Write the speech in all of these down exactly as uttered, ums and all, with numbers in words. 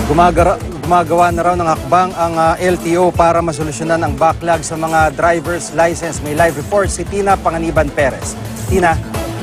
Gumagara, gumagawa na raw ng hakbang ang uh, L T O para masolusyonan ang backlog sa mga driver's license. May live report si Tina Panganiban Perez. Tina.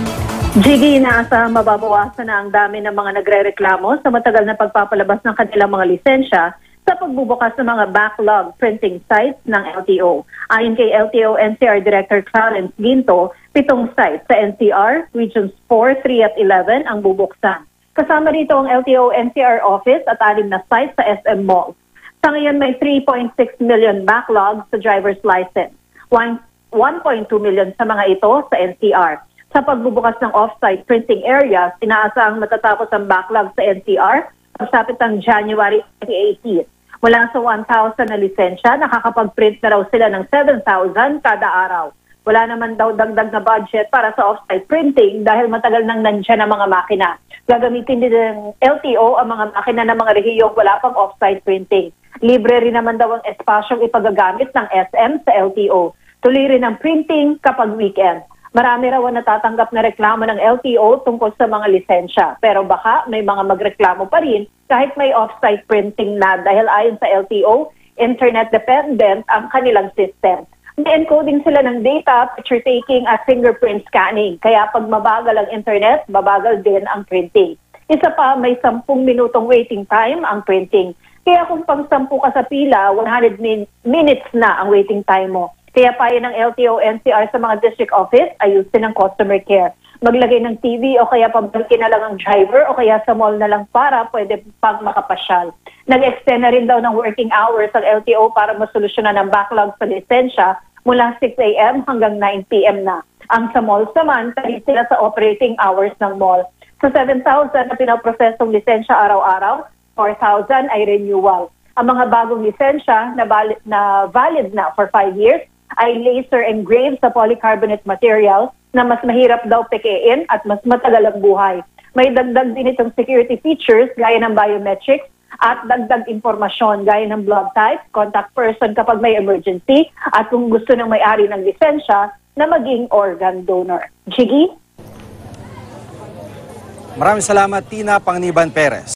Jiggy, inaasahang mababawasan na ang dami ng mga nagre-reklamo sa matagal na pagpapalabas ng kanilang mga lisensya sa pagbubukas ng mga backlog printing sites ng L T O. Ayon kay L T O N C R Director Clarence Ginto, pitong sites sa N C R, Regions four, three at eleven ang bubuksan. Kasama rito ang L T O N C R office at anim na sites sa S M malls. Sa ngayon may three point six million backlog sa driver's license, one point two million sa mga ito sa N C R. Sa pagbubukas ng off-site printing areas, inaasahang matatapos ang backlog sa N C R pagsapit ng January twenty eighteen. Mula sa one thousand na lisensya, nakakapag-print na raw sila ng seven thousand kada araw. Wala naman daw dagdag na budget para sa off-site printing dahil matagal nang nandiyan ang mga makina. Gagamitin din ng L T O ang mga makina ng mga rehiyong wala pang off-site printing. Libre rin naman daw ang espasyong ipagagamit ng S M sa L T O. Tuloy rin ang printing kapag weekend. Marami raw ang natatanggap na reklamo ng L T O tungkol sa mga lisensya. Pero baka may mga magreklamo pa rin kahit may off-site printing na dahil ayon sa L T O, internet-dependent ang kanilang system. May encoding sila ng data, picture taking at fingerprint scanning. Kaya pag mabagal ang internet, mabagal din ang printing. Isa pa, may sampung minutong waiting time ang printing. Kaya kung pang sampu ka sa pila, one hundred min- minutes na ang waiting time mo. Kaya payo ng L T O N C R sa mga district office, ayusin ang customer care. Maglagay ng T V o kaya pabalikin na lang ang driver o kaya sa mall na lang para pwede pang makapasyal. Nag-extend na rin daw ng working hours ang L T O para masolusyonan ang backlog sa lisensya mula six a m hanggang nine p m na. Ang sa malls naman, talit sila sa operating hours ng mall. Sa seven thousand na pinaprosesong lisensya araw-araw, four thousand ay renewal. Ang mga bagong lisensya na valid na, valid na for five years ay laser engraved sa polycarbonate material na mas mahirap daw pekein at mas matagal ang buhay. May dagdag din itong security features gaya ng biometrics at dagdag impormasyon gaya ng blood type, contact person kapag may emergency at kung gusto ng may-ari ng lisensya na maging organ donor. Jiggy? Maraming salamat, Tina Panganiban Perez.